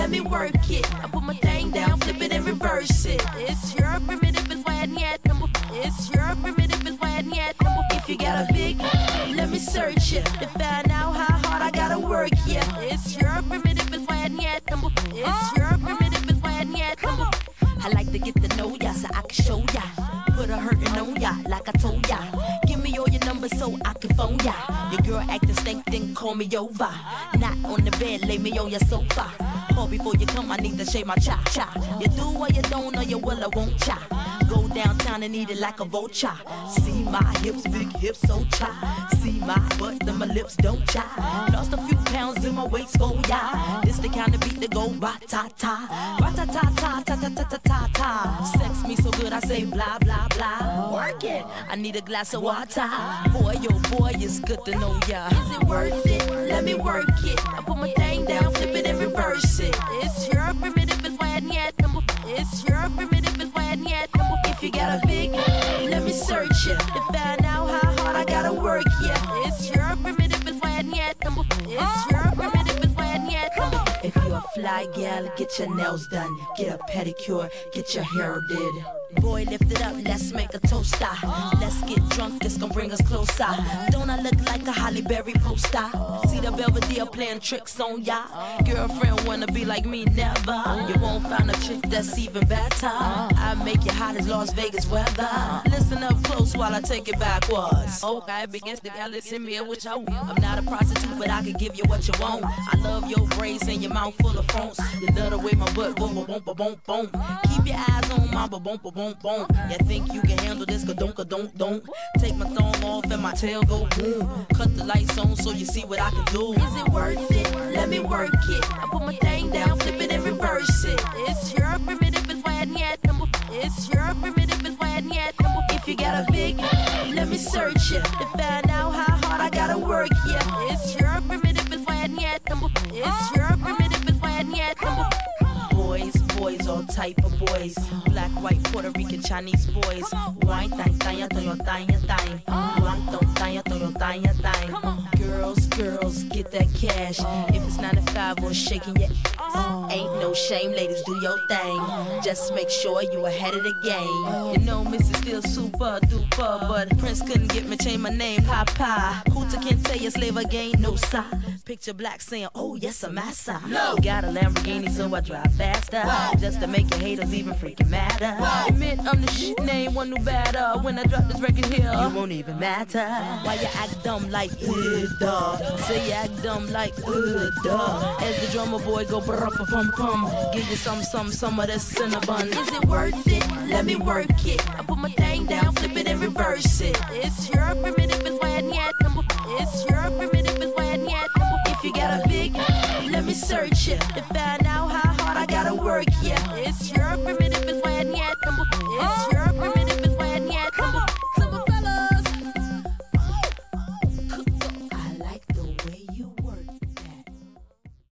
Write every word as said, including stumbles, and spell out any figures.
let me work it. I put my thing down, flip it and reverse it. It's your primitive, it's why I need number. It's your primitive, it's why I need number. If you got a big, let me search it to find out how hard I gotta work. Yeah, it's your primitive, it's why I need number. It's your primitive, it's why I need number. I like to get to know ya so I can show ya. Put a hurtin' on ya like I told ya. Give me all your numbers so I can phone ya. Your girl acting stank, then call me over. Not on the bed, lay me on your sofa. Call before you come, I need to shave my cha cha. You do or you don't, or you will or won't cha. Go downtown and eat it like a vulture. See my hips, big hips, so cha. See my butt, then my lips don't cha. Lost a few pounds in my waist, oh yeah. This the kind of beat that go ra-ta-ta. Ra-ta-ta-ta, ta-ta-ta-ta-ta-ta. Sex me so good I say blah, blah, blah. Work it, I need a glass of water. Boy, yo, boy, it's good to know ya. Is it worth it? Let me work it. I put my thing down, flip it and reverse it. It's your primitive, it's why I need number. It's your primitive, it's why I need number. If you got a big, let me search it to find out how hard I gotta work. Yeah, it's your primitive, it's why I need number. It's your primitive, it's why I need number. If you're a fly gal, get your nails done, get a pedicure, get your hair did. Boy, lift it up, let's make a toaster. Let's get drunk, this gon' bring us closer. Don't I look like a Holly Berry poster? See the Belvedere playing tricks on ya. Girlfriend wanna be like me, never. You won't find a chick that's even better. I make you hot as Las Vegas weather. Listen up close while I take it backwards. Okay, begins to listen me what you want. I'm not a prostitute, but I can give you what you want. I love your braids and your mouth full of phones. You love the way my butt boom, boom, boom, boom, boom. Keep your eyes on my boom, boom, boom. Boom, boom. You think you can handle this? Ka don't, ka don't, don't. Take my thumb off and my tail go boom. Cut the lights on so you see what I can do. Is it worth it? Let me work it. I put my thing down, flip it and reverse it. It's your primitive, it's why I need number. It's your primitive, it's why I need number. If you got a big, let me search it to find out how hard I gotta work. Yeah, it's your primitive, it's why I need number. It's your primitive, it's why I need number. Boys, boys, all type of boys. Black, white, Puerto Rican, Chinese boys. Wine, thang, thang, thang, thang, thang. Wine, thang, thang, thang, thang. Girls, girls, get that cash. If it's nine to five or shaking your ass, ain't no shame, ladies, do your thing. Just make sure you ahead of the game. You know, Missus still super duper, but Prince couldn't get me, change my name, Papa. Hooter can't tell you slave again, no sir. Picture black saying, oh yes, I'm massa. No. Got a Lamborghini, so I drive faster. Wow. Just to make your haters even freaking madder. Wow. Admit I'm the shit, name one new batter. When I drop this record here, you won't even matter. Why you act dumb like, uh, duh. Say you act dumb like, uh, duh. As the drummer boy go brr-pum pum. Give you some, some, some of that cinnabon. Is it worth it? Let me work it. I put my thing down, flip it and reverse it. It's your primitive, it's why I need number. It's your primitive, it's why I need number. If you got a big, let me search it to find out how hard I gotta work. Yeah, it's your primitive.